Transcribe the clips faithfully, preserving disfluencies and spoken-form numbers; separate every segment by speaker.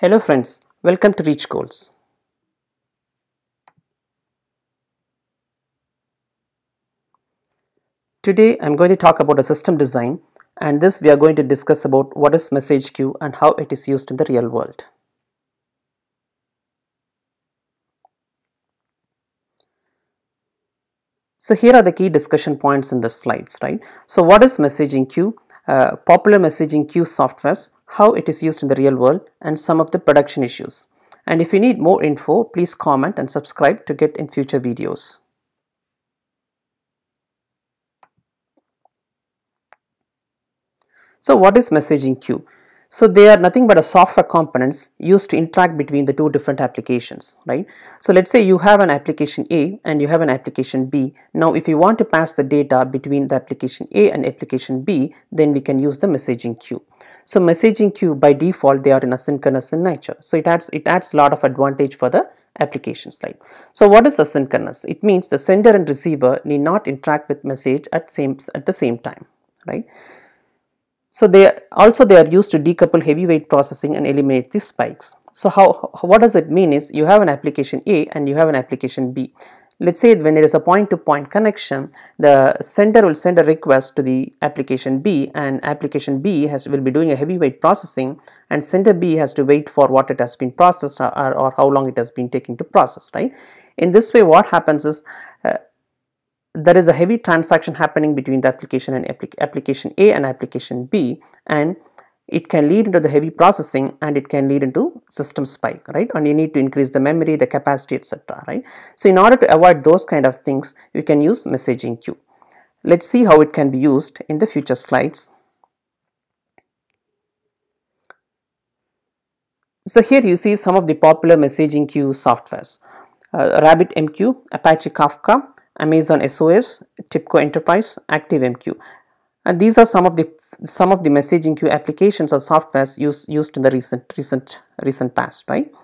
Speaker 1: Hello friends, welcome to Reach Goals. Today I am going to talk about a system design, and this we are going to discuss about what is message queue and how it is used in the real world. So here are the key discussion points in the slides, right? So what is messaging queue? Uh, popular messaging queue softwares, how it is used in the real world, and some of the production issues. And if you need more info, please comment and subscribe to get in future videos. So what is messaging queue? So they are nothing but a software components used to interact between the two different applications, right? So let's say you have an application A and you have an application B. Now if you want to pass the data between the application A and application B, then we can use the messaging queue. So messaging queue by default, they are in asynchronous in nature. So it adds it adds a lot of advantage for the applications, right? So what is asynchronous? It means the sender and receiver need not interact with message at same at the same time, right? So they also they are used to decouple heavyweight processing and eliminate the spikes. So how, what does it mean is you have an application A and you have an application B. Let's say when there is a point-to-point connection, the sender will send a request to the application B, and application B has will be doing a heavyweight processing, and sender B has to wait for what it has been processed or, or, or how long it has been taking to process, right? In this way, what happens is uh, there is a heavy transaction happening between the application and applic application A and application B, and it can lead into the heavy processing and it can lead into system spike, right? And you need to increase the memory, the capacity, et cetera, right? So in order to avoid those kind of things, you can use messaging queue. Let's see how it can be used in the future slides. So here you see some of the popular messaging queue softwares: uh, RabbitMQ, Apache Kafka, Amazon S O S, TIBCO Enterprise, ActiveMQ, and these are some of the some of the messaging queue applications or softwares used used in the recent recent recent past, right?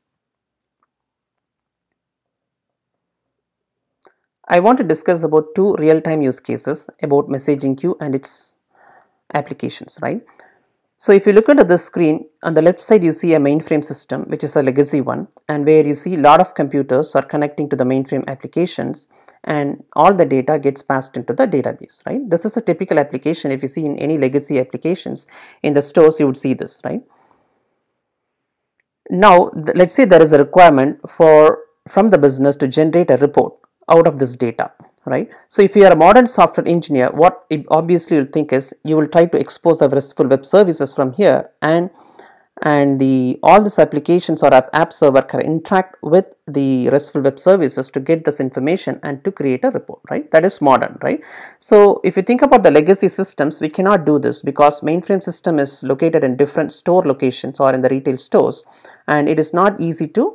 Speaker 1: I want to discuss about two real-time use cases about messaging queue and its applications, right? So if you look at the screen, on the left side you see a mainframe system, which is a legacy one, and where you see a lot of computers are connecting to the mainframe applications, and all the data gets passed into the database, right? This is a typical application. If you see in any legacy applications in the stores, you would see this, right? Now let's say there is a requirement for from the business to generate a report out of this data, right? So if you are a modern software engineer, what it obviously you'll think is you will try to expose the RESTful web services from here, and and the all these applications or app, app server can interact with the RESTful web services to get this information and to create a report, right? That is modern, right? So if you think about the legacy systems, we cannot do this because mainframe system is located in different store locations or in the retail stores, and it is not easy to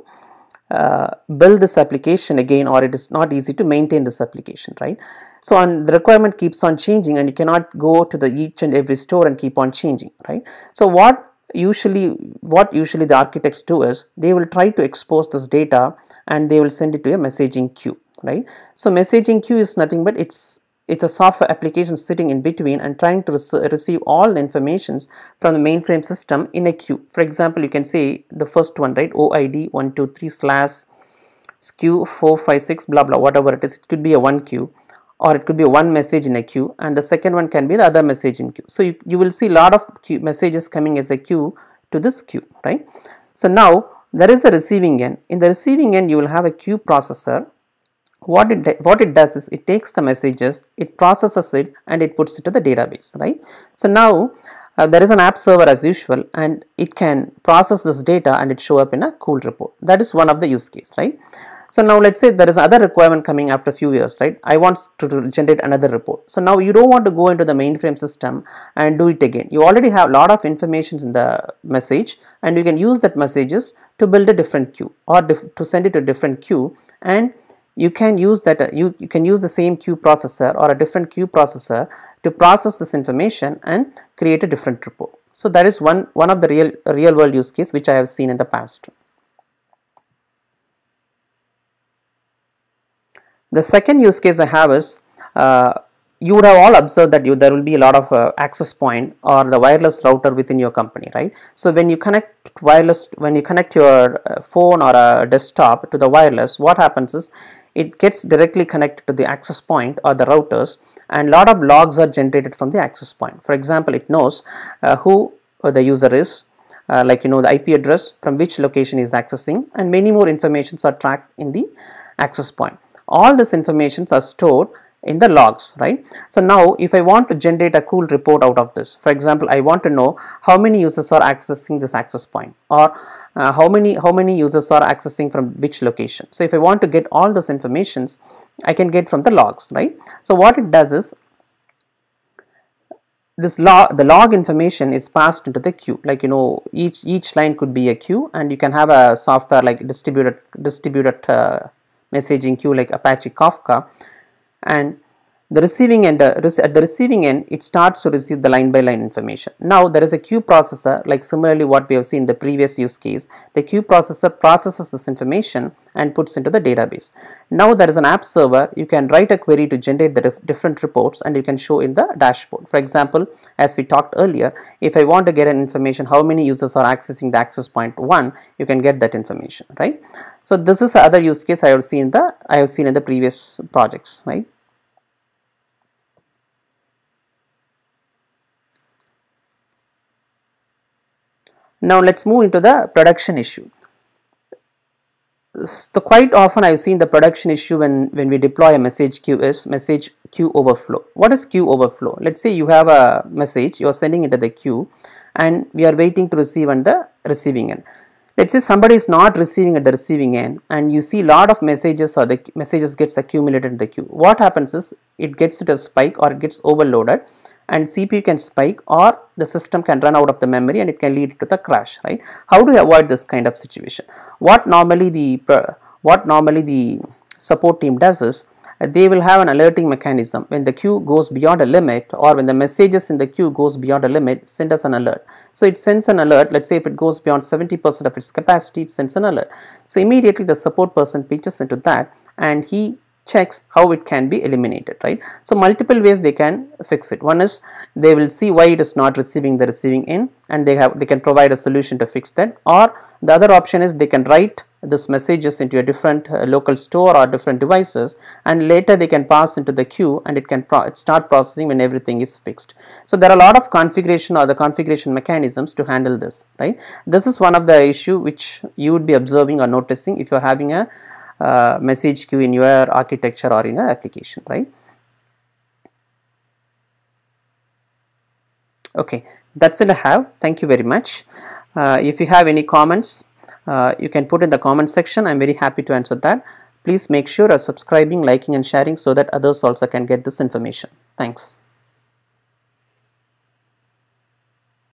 Speaker 1: Uh, build this application again, or it is not easy to maintain this application, right? So and the requirement keeps on changing, and you cannot go to the each and every store and keep on changing, right? So what usually what usually the architects do is they will try to expose this data and they will send it to a messaging queue, right? So messaging queue is nothing but it's it's a software application sitting in between and trying to receive all the informations from the mainframe system in a queue. For example, you can say the first one, right? O I D one two three slash queue four five six blah blah, whatever it is. It could be a one queue, or it could be one message in a queue, and the second one can be the other message in queue. So you, you will see a lot of queue messages coming as a queue to this queue, right? So now there is a receiving end. In the receiving end, you will have a queue processor. What it, what it does is it takes the messages, it processes it, and it puts it to the database, right? So now uh, there is an app server as usual, and it can process this data and it show up in a cool report. That is one of the use case, right? So now let's say there is other requirement coming after a few years, right? I want to generate another report. So now you don't want to go into the mainframe system and do it again. You already have a lot of information in the message, and you can use that messages to build a different queue or to send it to a different queue, and you can use that uh, you, you can use the same queue processor or a different queue processor to process this information and create a different report. So that is one one of the real real world use case which I have seen in the past. The second use case I have is uh, you would have all observed that you there will be a lot of uh, access point or the wireless router within your company, right? So when you connect wireless, when you connect your uh, phone or a desktop to the wireless, what happens is it gets directly connected to the access point or the routers, and a lot of logs are generated from the access point. For example, it knows uh, who uh, the user is, uh, like you know the I P address, from which location is accessing, and many more informations are tracked in the access point. All these informations are stored in the logs, right? So now if I want to generate a cool report out of this, for example, I want to know how many users are accessing this access point, or uh, how many how many users are accessing from which location. So if I want to get all those informations, I can get from the logs, right? So what it does is this log, the log information is passed into the queue. Like you know, each each line could be a queue, and you can have a software like distributed distributed uh, messaging queue like Apache Kafka. And the receiving end, uh, at the receiving end, it starts to receive the line by line information. Now there is a queue processor, like similarly what we have seen in the previous use case. The queue processor processes this information and puts into the database. Now there is an app server. You can write a query to generate the different reports, and you can show in the dashboard. For example, as we talked earlier, if I want to get an information how many users are accessing the access point one, you can get that information, right? So this is the other use case I have seen in the I have seen in the previous projects, right? Now let's move into the production issue. So quite often I've seen the production issue when, when we deploy a message queue is message queue overflow. What is queue overflow? Let's say you have a message, you are sending it to the queue, and we are waiting to receive on the receiving end. Let's say somebody is not receiving at the receiving end, and you see a lot of messages or the messages gets accumulated in the queue. What happens is it gets to a spike or it gets overloaded, and C P U can spike, or the system can run out of the memory, and it can lead to the crash, right? How do you avoid this kind of situation? What normally the what normally the support team does is they will have an alerting mechanism. When the queue goes beyond a limit, or when the messages in the queue goes beyond a limit, send us an alert. So it sends an alert. Let's say if it goes beyond seventy percent of its capacity, it sends an alert. So immediately the support person pitches into that, and he checks how it can be eliminated, right? So multiple ways they can fix it. One is they will see why it is not receiving the receiving end, and they have they can provide a solution to fix that. Or the other option is they can write this messages into a different uh, local store or different devices, and later they can pass into the queue, and it can pro start processing when everything is fixed. So there are a lot of configuration or the configuration mechanisms to handle this, right? This is one of the issue which you would be observing or noticing if you are having a uh, message queue in your architecture or in your application, right? Okay, that's it I have. Thank you very much. Uh, if you have any comments, Uh, you can put in the comment section. I'm very happy to answer that. Please make sure you're subscribing, liking and sharing so that others also can get this information. Thanks.